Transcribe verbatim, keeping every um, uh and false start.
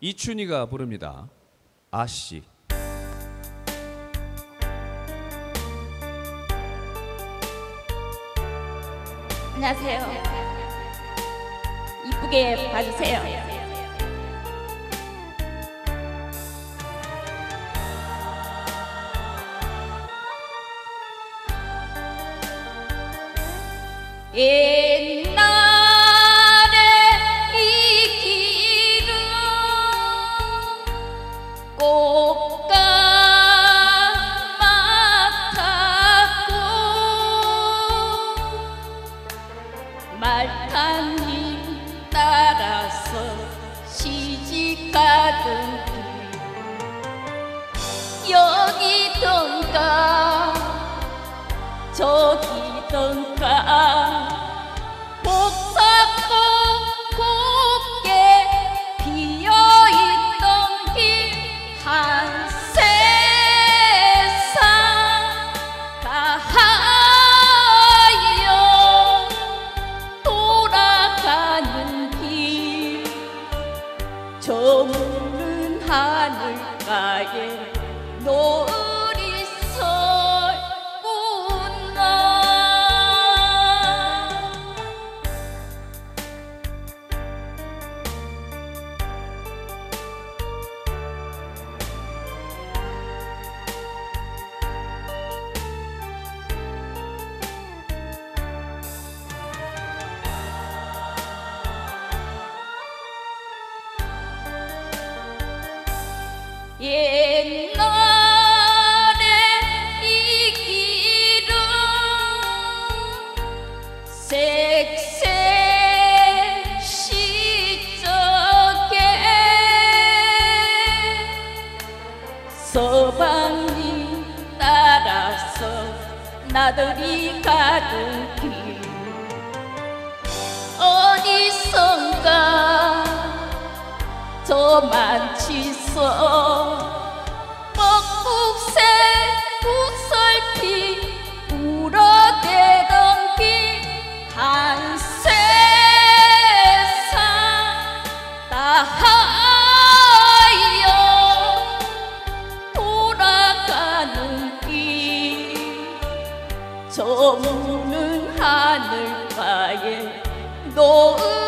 이춘희가 부릅니다. 아씨. 안녕하세요. 이쁘게 봐주세요. 옛날에 이 길은 꽃가 막하고 말탄이 따라서 시집가던 길 여기던가 저기던가 복사꽃 곱게 피어있던 길 한 세상 다하여 돌아가는 길 저무는 하늘가에 노을이 설구나. 옛날에 이 길은 색색 시적에 서방이 따라서 나들이 가던 길 어디선가 저 만치서 뻑국새 구설피 울어대던 길 한 세상 다하여 돌아가는 길 저무는 하늘가에 노을